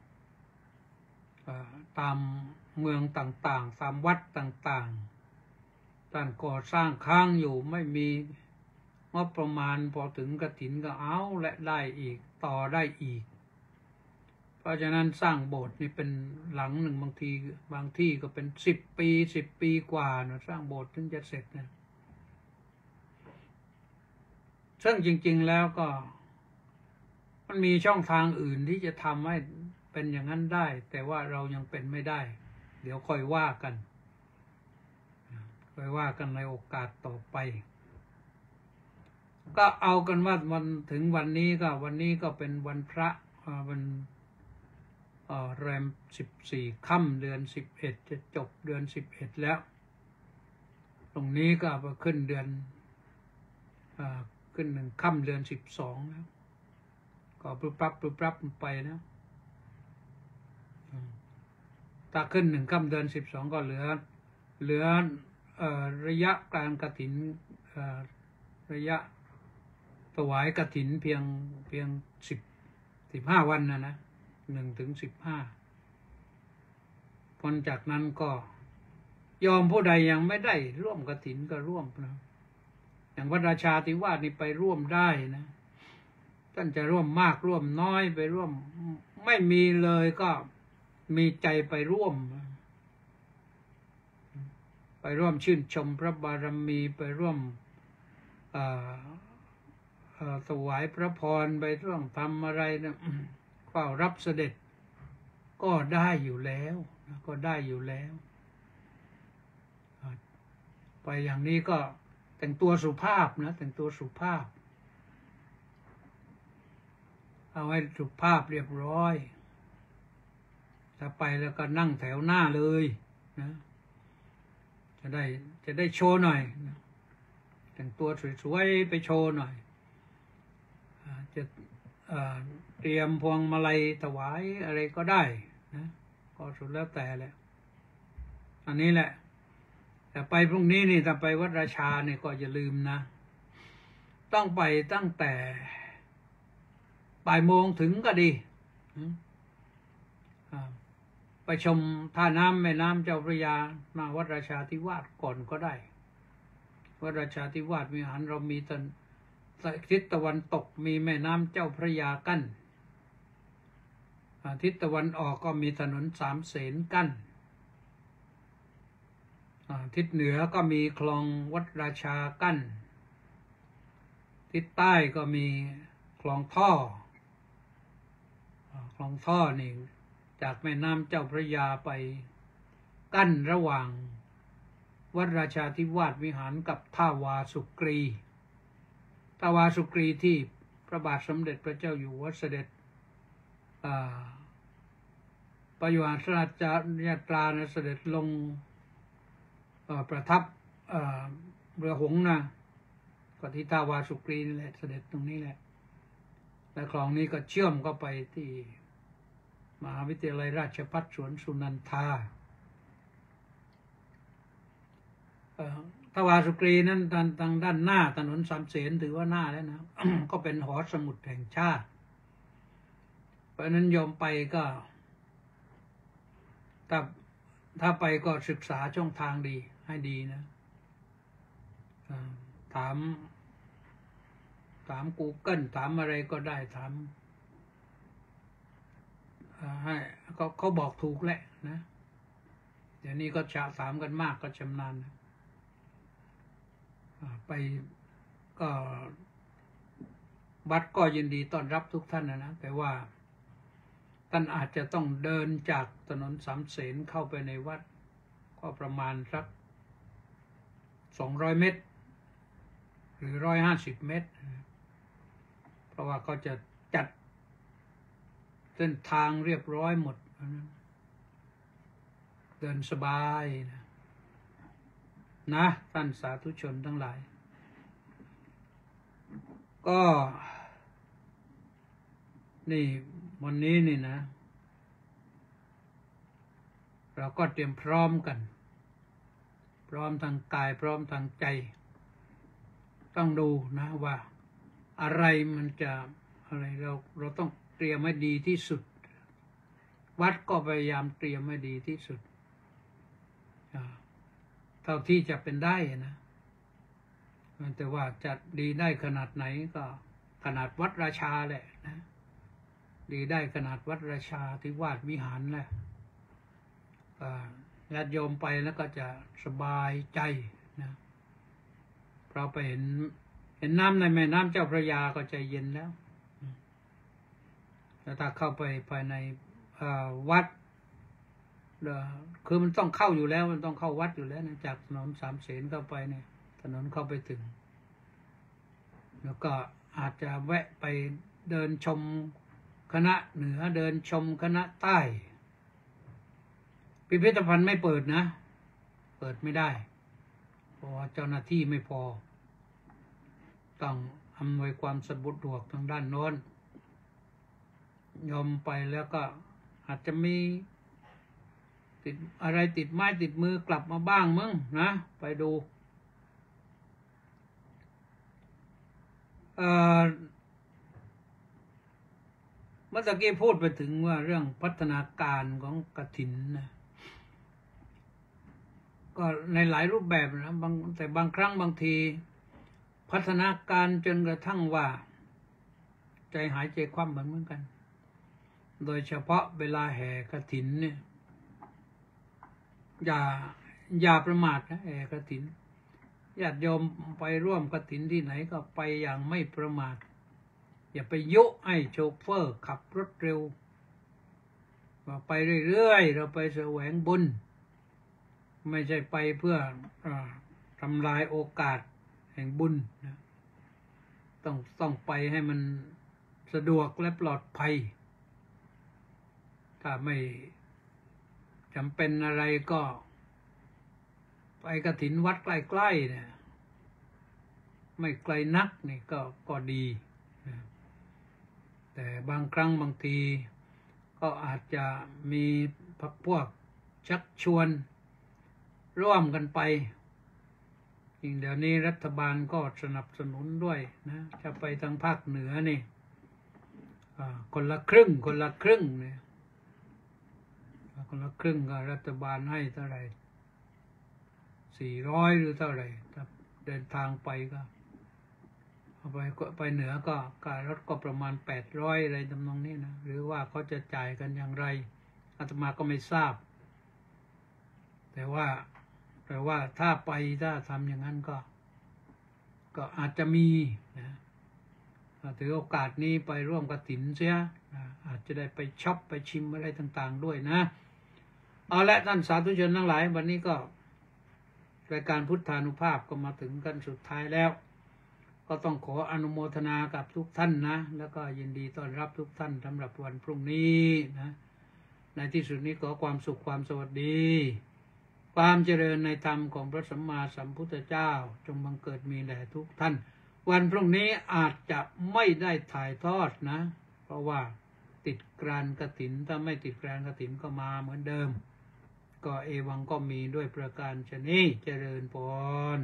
ตามเมืองต่างๆตามวัดต่างๆท่านก่อสร้างค้างอยู่ไม่มีงบประมาณพอถึงกฐินก็เอาและได้อีกต่อได้อีกเพราะฉะนั้นสร้างโบสถ์นี่เป็นหลังหนึ่งบางที่ก็เป็น10 ปีกว่านะสร้างโบสถ์ถึงจะเสร็จนะซึ่งจริงๆแล้วก็มันมีช่องทางอื่นที่จะทำให้เป็นอย่างนั้นได้แต่ว่าเรายังเป็นไม่ได้เดี๋ยวค่อยว่ากันในโอกาสต่อไปก็เอากันว่าถึงวันนี้ก็เป็นวันพระวันแรม14 ค่ำเดือน11จะจบเดือน11แล้วตรงนี้ก็ไปขึ้นเดือนขึ้น1 ค่ำเดือน12แล้วก็ปรับไปนะถ้าขึ้น1 ค่ำเดือน12ก็เหลือระยะการกฐินระยะถวายกฐินเพียง15 วันนะ1 ถึง 15พ้นจากนั้นก็ยอมผู้ใดยังไม่ได้ร่วมกฐินก็ร่วมนะอย่างวัดราชาธิวาสนี่ไปร่วมได้นะท่านจะร่วมมากร่วมน้อยไปร่วมไม่มีเลยก็มีใจไปร่วมชื่นชมพระบารมีไปร่วมถวายพระพรไปร่วมทำอะไรนะเฝ้ารับเสด็จก็ได้อยู่แล้วไปอย่างนี้ก็แต่งตัวสุภาพนะแต่งตัวสุภาพเอาให้สุภาพเรียบร้อยถ้าไปแล้วก็นั่งแถวหน้าเลยนะจะได้โชว์หน่อยแต่งตัวสวยๆไปโชว์หน่อยจะเตรียมพวงมาลัยถวายอะไรก็ได้นะก็สุดแล้วแต่แหละอันนี้แหละแต่ไปพรุ่งนี้นี่ถ้าไปวัดราชาเนี่ยก็อย่าลืมนะต้องไปตั้งแต่บ่ายโมงถึงก็ดีไปชมท่าน้ำแม่น้ำเจ้าพระยามาวัดราชาธิวาสก่อนก็ได้วัดราชาธิวาสวิหารเรามีทิศตะวันตกมีแม่น้ำเจ้าพระยากั้นทิศตะวันออกก็มีถนน3 เสนกั้นทิศเหนือก็มีคลองวัดราชากั้นทิศใต้ก็มีคลองท่อนี่จากแม่น้ำเจ้าพระยาไปกั้นระหว่างวัดราชาธิวาสวิหารกับท่าวาสุกรีที่พระบาทสมเด็จพระเจ้าอยู่หัวเสด็จประยุหาราชยาตราเสด็จลงประทับเรือหงส์นะก็ที่ท่าวาสุกรีนี่แหละเสด็จตรงนี้แหละและคลองนี้ก็เชื่อมเข้าไปที่มหาวิทยาลัยราชภัฏสวนสุนันทาท่าวาสุกรีนั้นทางด้านหน้าถนนสามเสนถือว่าหน้าแล้วนะ ก็เป็นหอสมุดแห่งชาติเพราะนั้นโยมไปก็ถ้าไปก็ศึกษาช่องทางดีให้ดีนะถาม Google ถามอะไรก็ได้ถามให้เขาบอกถูกแหละนะเดี๋ยวนี้ก็ถามกันมากก็ชำนาญไปก็วัดก็ยินดีต้อนรับทุกท่านนะแต่ว่าท่านอาจจะต้องเดินจากถนนสามเสนเข้าไปในวัดก็ประมาณสัก200 เมตรหรือ150 เมตรเพราะว่าเขาจะจัดเส้นทางเรียบร้อยหมดเดินสบายนะท่านสาธุชนทั้งหลายก็นี่วันนี้นี่นะเราก็เตรียมพร้อมกันพร้อมทางกายพร้อมทางใจต้องดูนะว่าอะไรมันจะอะไรเราต้องเตรียมให้ดีที่สุดวัดก็พยายามเตรียมให้ดีที่สุดเท่าที่จะเป็นได้นะแต่ว่าจะดีได้ขนาดไหนก็ขนาดวัดราชาแหละนะดีได้ขนาดวัดราชาที่วาดวิหารแหละญาติโยมไปแล้วก็จะสบายใจนะเราไปเห็นน้ำในแม่น้ำเจ้าพระยาก็ใจเย็นแล้วแล้วถ้าเข้าไปภายในวัดคือมันต้องเข้าอยู่แล้วมันต้องเข้าวัดอยู่แล้วนะจากถนนสามเสนเข้าไปเนี่ยถนนเข้าไปถึงแล้วก็อาจจะแวะไปเดินชมคณะเหนือเดินชมคณะใต้พิพิธภัณฑ์ไม่เปิดนะเปิดไม่ได้เพราะว่าเจ้าหน้าที่ไม่พอต้องอำนวยความสะดวกทางด้านโน้นยอมไปแล้วก็อาจจะมีติดอะไรติดไม้ติดมือกลับมาบ้างมั้งนะไปดูเมื่อกี้พูดไปถึงว่าเรื่องพัฒนาการของกฐินนะก็ในหลายรูปแบบนะแต่บางครั้งบางทีพัฒนาการจนกระทั่งว่าใจหายใจคว่ำเหมือนกันโดยเฉพาะเวลาแห่กฐินเนี่ยอย่าประมาทนะแห่กฐินญาติโยมไปร่วมกฐินที่ไหนก็ไปอย่างไม่ประมาทอย่าไปยุให้โชเฟอร์ขับรถเร็วไปเรื่อยๆเราไปแสวงบุญไม่ใช่ไปเพื่อทำลายโอกาสแห่งบุญนะต้องไปให้มันสะดวกและปลอดภัยถ้าไม่จำเป็นอะไรก็ไปกฐินวัดใกล้ๆเนี่ยไม่ไกลนักนี่ก็ดีนะแต่บางครั้งบางทีก็อาจจะมีพวกชักชวนร่วมกันไปจริงเดี๋ยวนี้รัฐบาลก็สนับสนุนด้วยนะจะไปทางภาคเหนือนี่คนละครึ่งเนี่ยคนละครึ่งก็รัฐบาลให้เท่าไหร่400หรือเท่าไหร่ถ้าเดินทางไปก็ไปเหนือก็การรถก็ประมาณ800อะไรทำนองนี้นะหรือว่าเขาจะจ่ายกันอย่างไรอาตมาก็ไม่ทราบแต่ว่าถ้าทำอย่างนั้นก็อาจจะมีนะถือโอกาสนี้ไปร่วมกฐินเสียอาจจะได้ไปช็อปไปชิมอะไรต่างๆด้วยนะเอาละท่านสาธุชนทั้งหลายวันนี้ก็รายการพุทธานุภาพก็มาถึงกันสุดท้ายแล้วก็ต้องขออนุโมทนากับทุกท่านนะแล้วก็ยินดีต้อนรับทุกท่านสำหรับวันพรุ่งนี้นะในที่สุดนี้ขอความสุขความสวัสดีความเจริญในธรรมของพระสัมมาสัมพุทธเจ้าจงบังเกิดมีแด่ทุกท่านวันพรุ่งนี้อาจจะไม่ได้ถ่ายทอดนะเพราะว่าติดกรานกฐินถ้าไม่ติดกรานกฐินก็มาเหมือนเดิมก็เอวังก็มีด้วยประการฉะนี้เจริญพร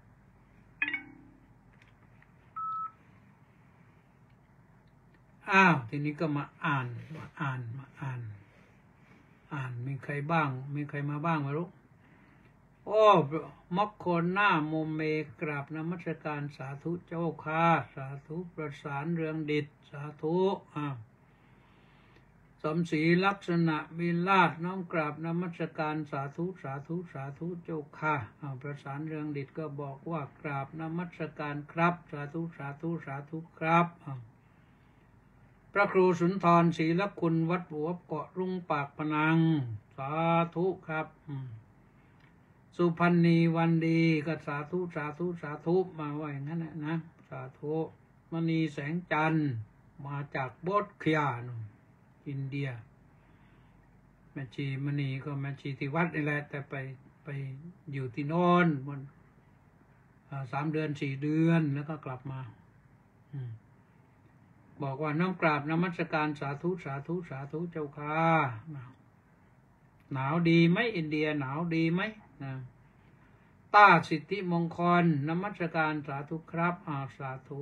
ทีนี้ก็มาอ่านมีใครบ้างมีใครมาบ้างไม่รู้โอ้มคโคนหน้าโมเมกราบนมัสการสาธุเจ้าค่ะสาธุประสานเรืองดิษสาธุสมศรีลักษณะวิลาศน้อมกราบนมัสการสาธุเจ้าค่ะประสานเรืองดิษก็บอกว่ากราบนมัสการครับสาธุครับพระครูสุนทรศรีละคุณวัดหัวเกาะรุ่งปากพนังสาธุครับสุพรรณีวันดีก็สาธุมาว่าอย่างนั้นนะสาธุมณีแสงจันทร์มาจากโบสถ์นอินเดียแม่ชีมณีก็แม่ชีที่วัดนี่แหละแต่ไปอยู่ที่โน่นมัน3 เดือน 4 เดือนแล้วก็กลับมาบอกว่าน้อมกราบนมัสการสาธุเจ้าค่ะหนาวดีไหมอินเดียหนาวดีไหมนะต้าสิทธิมงคลนมัสการสาธุครับสาธุ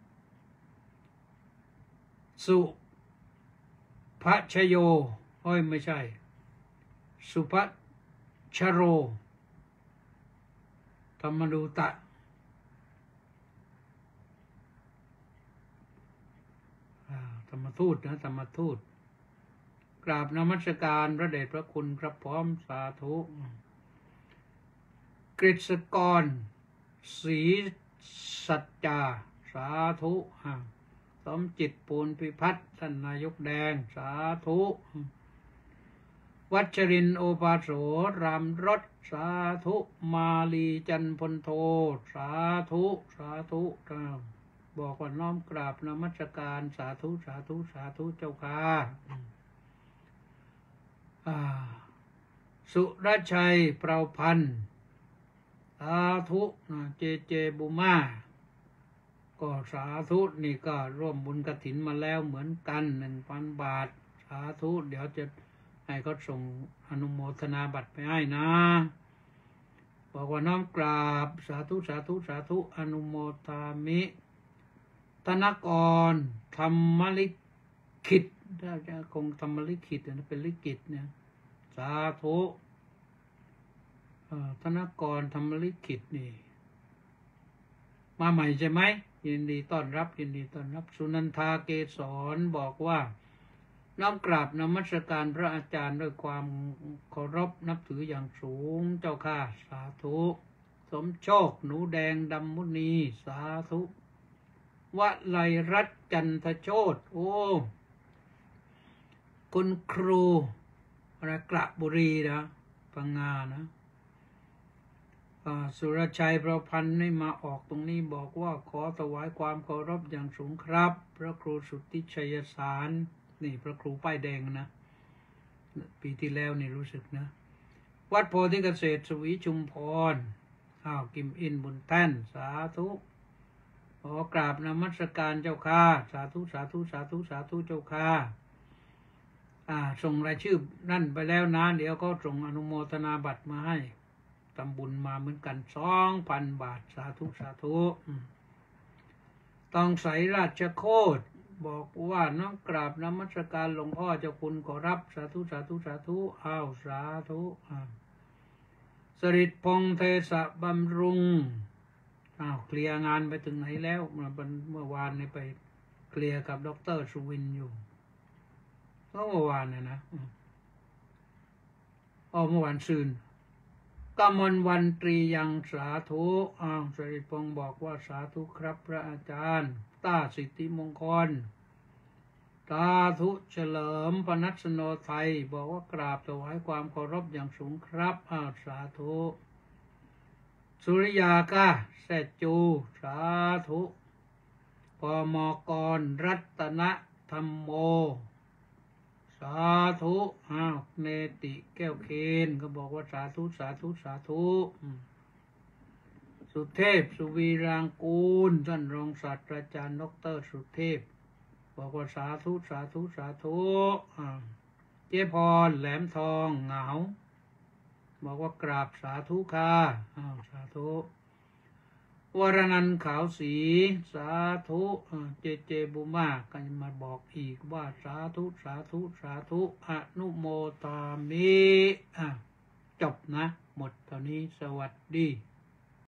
สุภชโยไม่ใช่สุภชโรธรรมดูตะธรรมทูตนะธรรมทูตกราบนมัสการพระเดชพระคุณครับพร้อมสาธุกฤษกรศรีสัจจาสาธุสมจิตปูนพิพัฒน์ท่านนายกแดงสาธุวัชรินทร์โอภาโสรามรสสาธุมาลีจันพลโทสาธุบอกว่าน้อมกราบนมัสการสาธุเจ้าค่ะสุรชัยเปราพันธ์สาธุเจบุมาก็สาธุนี่ก็ร่วมบุญกฐินมาแล้วเหมือนกัน 1,000 บาทสาธุเดี๋ยวจะให้เขาส่งอนุโมทนาบัตรไปให้นะบอกว่าน้อมกราบสาธุอนุโมทามิธนกรธรรมลิขิตถ้าจะคงธรรมลิขิตนะเป็นลิขิตเนี่ยสาธุธนกรธรรมลิขิตนี่มาใหม่ใช่ไหมยินดีต้อนรับสุนันทาเกษรบอกว่าน้อมกราบนมัสการพระอาจารย์ด้วยความเคารพนับถืออย่างสูงเจ้าค่ะสาธุสมโชคหนูแดงดำมุนีสาธุวลัยรัตน์จันทโชติคุณครูกระบุรีนะพังงานะสุรชัยประพันธ์ให้มาออกตรงนี้บอกว่าขอถวายความเคารพอย่างสูงครับพระครูสุทธิชัยสารนี่พระครูป้ายแดงนะปีที่แล้วนี่รู้สึกนะวัดโพธิเกษตรสวีชุมพรกิมอินบุญแท่นสาธุขอกราบนมัสการเจ้าค่ะสาธุเจ้าค่ะส่งรายชื่อนั่นไปแล้วนะเดี๋ยวก็ส่งอนุโมทนาบัตรมาให้ทำบุญมาเหมือนกัน 2,000 บาทสาธุต้องใสราชโคตรบอกว่าน้อมกราบนมัสการหลวงพ่อเจ้าคุณขอรับสาธุสาธุสาธุสริตพงษ์เทศบำรุงเคลียร์งานไปถึงไหนแล้วเมื่อวานนี้ไปเคลียร์กับดร.สุวินอยู่เมื่อวานเนี่ยนะเมื่อวานซืนกมลวันตรียังสาธุสริตพงษ์บอกว่าสาธุครับพระอาจารย์ต้าสิทธิมงคลสาธุเฉลิมพนัสโนไทยบอกว่ากราบถวายความเคารพอย่างสูงครับสาธุสุริยากาแสจูสาธุปมกรรัตนธรรมโมสสาธุอ้าวเนติแก้วเคนก็บอกว่าสาธุสาธุสาธุสุเทพสุวีรางกูลท่านรองศาสตราจารย์ดร.สุเทพบอกว่าสาธุสาธุสาธุเจ๊พรแหลมทองเหงาบอกว่ากราบสาธุค่ะสาธุวรนันท์ขาวสีสาธุเจบุมาก็มาบอกอีกว่าสาธุสาธุสาธุอนุโมทามิจบนะหมดเท่านี้สวัสดี